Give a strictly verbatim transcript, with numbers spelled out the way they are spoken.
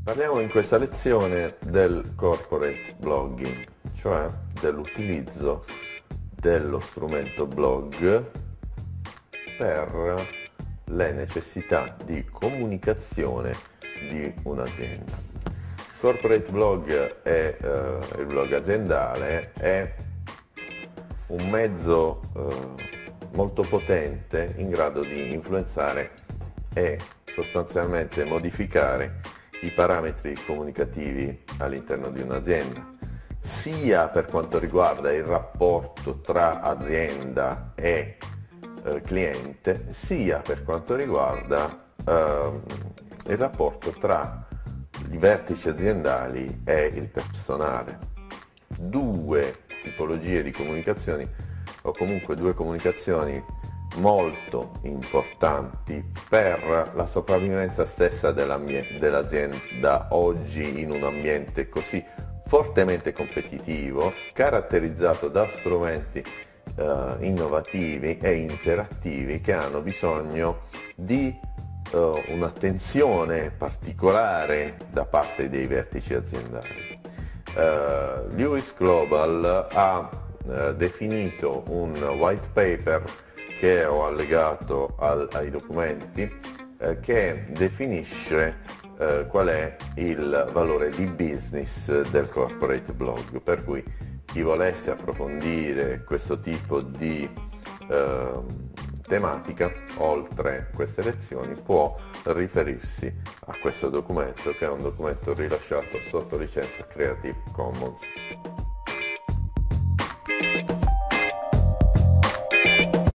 Parliamo in questa lezione del corporate blogging, cioè dell'utilizzo dello strumento blog per le necessità di comunicazione di un'azienda. Corporate blog è eh, il blog aziendale, è un mezzo eh, molto potente in grado di influenzare e sostanzialmente modificare i parametri comunicativi all'interno di un'azienda, sia per quanto riguarda il rapporto tra azienda e eh, cliente, sia per quanto riguarda eh, il rapporto tra i vertici aziendali e il personale. Due tipologie di comunicazioni, o comunque due comunicazioni molto importanti per la sopravvivenza stessa dell'azienda oggi in un ambiente così fortemente competitivo, caratterizzato da strumenti eh, innovativi e interattivi che hanno bisogno di eh, un'attenzione particolare da parte dei vertici aziendali. Uh, Lewis Global ha uh, definito un white paper che ho allegato al, ai documenti uh, che definisce uh, qual è il valore di business del corporate blog, per cui chi volesse approfondire questo tipo di uh, tematica, oltre queste lezioni, può riferirsi a questo documento, che è un documento rilasciato sotto licenza Creative Commons.